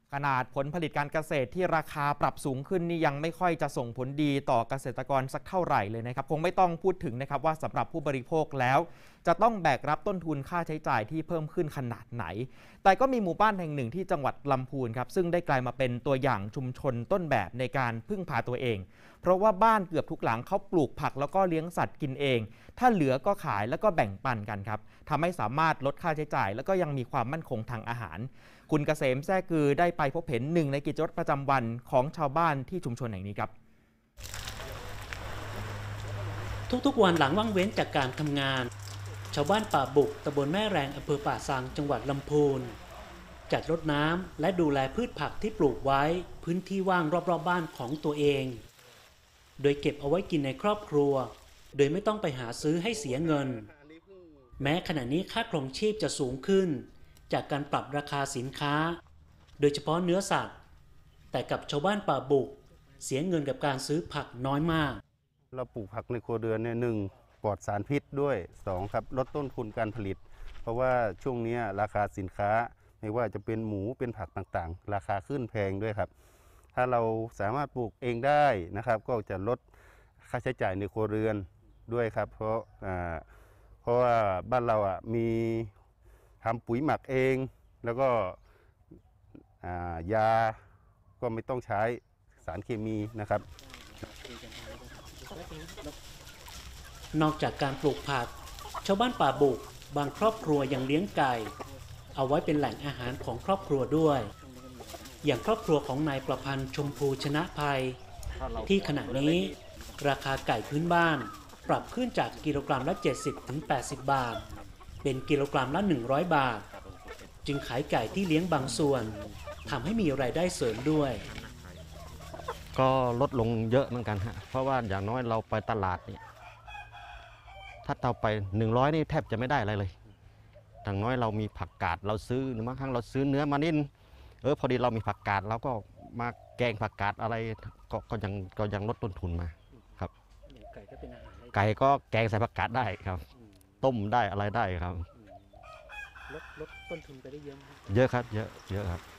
ขนาดผลผลิตการเกษตรที่ราคาปรับสูงขึ้นนี่ยังไม่ค่อยจะส่งผลดีต่อเกษตรกรสักเท่าไหร่เลยนะครับคงไม่ต้องพูดถึงนะครับว่าสำหรับผู้บริโภคแล้วจะต้องแบกรับต้นทุนค่าใช้จ่ายที่เพิ่มขึ้นขนาดไหนแต่ก็มีหมู่บ้านแห่งหนึ่งที่จังหวัดลำพูนครับซึ่งได้กลายมาเป็นตัวอย่างชุมชนต้นแบบในการพึ่งพาตัวเองเพราะว่าบ้านเกือบทุกหลังเขาปลูกผักแล้วก็เลี้ยงสัตว์กินเองถ้าเหลือก็ขายแล้วก็แบ่งปันกันครับทำให้สามารถลดค่าใช้จ่ายแล้วก็ยังมีความมั่นคงทางอาหารคุณเกษมแท้กือได้ไปพบเห็นหนึ่งในกิจวัตรประจำวันของชาวบ้านที่ชุมชนแห่งนี้ครับทุกๆวันหลังว่างเว้นจากการทำงานชาวบ้านป่าบุกตำบลแม่แรงอำเภอป่าซางจังหวัดลำพูนจัดรดน้ำและดูแลพืชผักที่ปลูกไว้พื้นที่ว่างรอบๆบ้านของตัวเองโดยเก็บเอาไว้กินในครอบครัวโดยไม่ต้องไปหาซื้อให้เสียเงินแม้ขณะนี้ค่าครองชีพจะสูงขึ้นจากการปรับราคาสินค้าโดยเฉพาะเนื้อสัตว์แต่กับชาวบ้านป่าบุกเสียเงินกับการซื้อผักน้อยมากเราปลูกผักในครัวเรือนเนี่ย1ปลอดสารพิษด้วย2ครับลดต้นทุนการผลิตเพราะว่าช่วงนี้ราคาสินค้าไม่ว่าจะเป็นหมูเป็นผักต่างๆราคาขึ้นแพงด้วยครับถ้าเราสามารถปลูกเองได้นะครับก็จะลดค่าใช้จ่ายในครัวเรือนด้วยครับเพราะว่าบ้านเรามีทำปุ๋ยหมักเองแล้วก็ยาก็ไม่ต้องใช้สารเคมีนะครับนอกจากการปลูกผักชาวบ้านป่าบุกบางครอบครัวยังเลี้ยงไก่เอาไว้เป็นแหล่งอาหารของครอบครัวด้วยอย่างครอบครัวของนายประพันธ์ชมพูชนะภัยที่ขณะนี้ราคาไก่พื้นบ้านปรับขึ้นจากกิโลกรัมละ 70-80 บาทเป็นกิโลกรัมละ100 บาทจึงขายไก่ที่เลี้ยงบางส่วนทำให้มีรายได้เสริมด้วยก็ลดลงเยอะเหมือนกันฮะเพราะว่าอย่างน้อยเราไปตลาดเนี่ยถ้าเราไป100นี่แทบจะไม่ได้อะไรเลยอย่างน้อยเรามีผักกาดเราซื้อบางครั้งเราซื้อเนื้อมานิดพอดีเรามีผักกาดเราก็มาแกงผักกาดอะไรก็ยังลดต้นทุนมาครับไก่ก็เป็นอาหารไก่ก็แกงใส่ผักกาดได้ครับต้มได้อะไรได้ครับลดต้นทุนไปได้เยอะเยอะครับเยอะครับ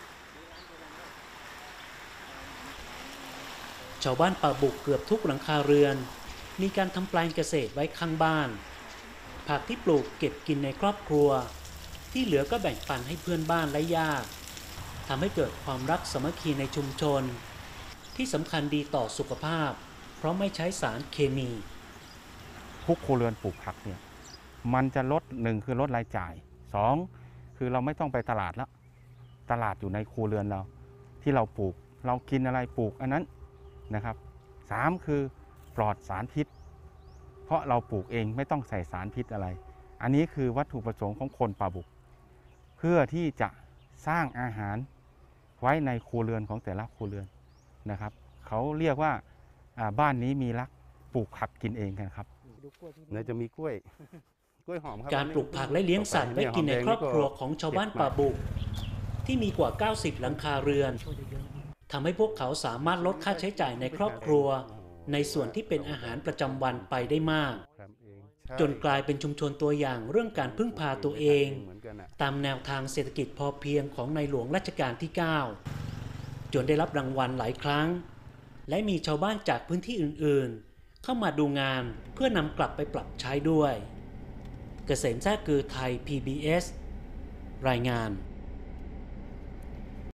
ชาวบ้านป่าบุกเกือบทุกหลังคาเรือนมีการทำแปลงเกษตรไว้ข้างบ้านผักที่ปลูกเก็บกินในครอบครัวที่เหลือก็แบ่งปันให้เพื่อนบ้านและญาติทำให้เกิดความรักสามัคคีในชุมชนที่สำคัญดีต่อสุขภาพเพราะไม่ใช้สารเคมีทุกครัวเรือนปลูกผักเนี่ยมันจะลด1คือลดรายจ่าย2คือเราไม่ต้องไปตลาดแล้วตลาดอยู่ในครัวเรือนเราที่เราปลูกเรากินอะไรปลูกอันนั้นนะครับ3คือปลอดสารพิษเพราะเราปลูกเองไม่ต้องใส่สารพิษอะไรอันนี้คือวัตถุประสงค์ของคนป่าบุกเพื่อที่จะสร้างอาหารไว้ในครัวเรือนของแต่ละครัวเรือนนะครับเขาเรียกว่าบ้านนี้มีรักปลูกผักกินเองกันครับน่าจะมีกล้วยหอมครับการปลูกผักและเลี้ยงสัตว์ไว้กินในครอบครัวของชาวบ้านป่าบุกที่มีกว่า90หลังคาเรือนทำให้พวกเขาสามารถลดค่าใช้จ่ายในครอบครัวในส่วนที่เป็นอาหารประจำวันไปได้มากจนกลายเป็นชุมชนตัวอย่างเรื่องการพึ่งพาตัวเองตามแนวทางเศรษฐกิจพอเพียงของในหลวงรัชกาลที่ 9จนได้รับรางวัลหลายครั้งและมีชาวบ้านจากพื้นที่อื่นๆเข้ามาดูงานเพื่อนำกลับไปปรับใช้ด้วยเกษมแท้กือไทย PBS รายงาน